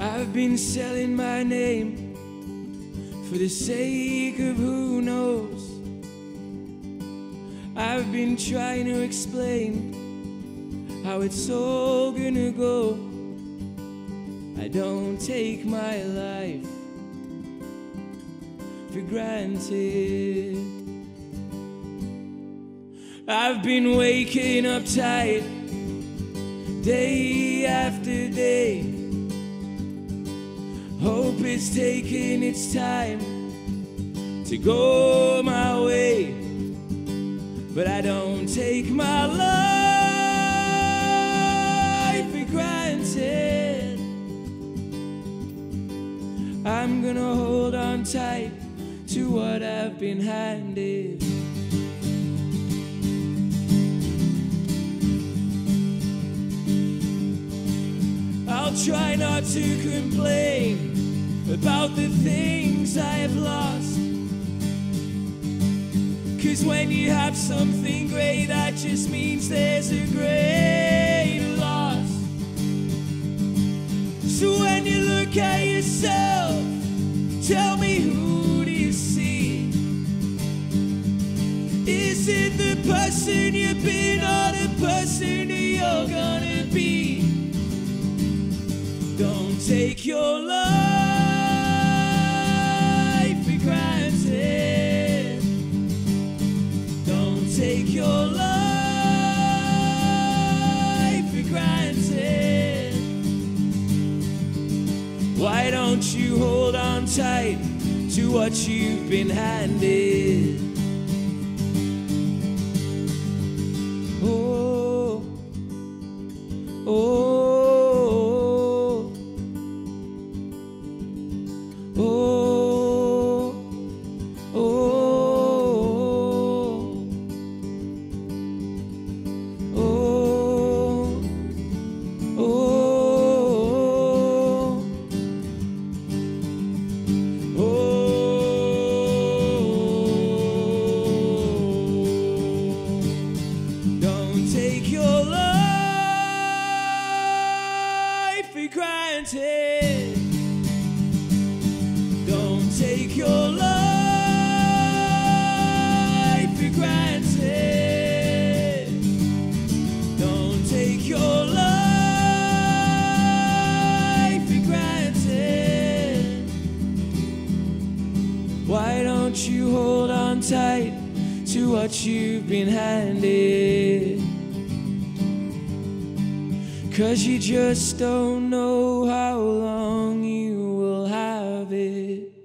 I've been selling my name for the sake of who knows. I've been trying to explain how it's all gonna go. I don't take my life for granted. I've been waking up tight day after day. Hope it's taking its time to go my way, but I don't take my life for granted. I'm gonna hold on tight to what I've been handed. I'll try not to complain about the things I have lost, 'cause when you have something great, that just means there's a great loss. So when you look at yourself, tell me, who do you see? Is it the person you've been or the person who you're gonna be? Don't take your life for granted. Don't take your life for granted. Why don't you hold on tight to what you've been handed? Oh, oh. Don't take your life for granted. Don't take your life for granted. Why don't you hold on tight to what you've been handed? 'Cause you just don't know how long you will have it.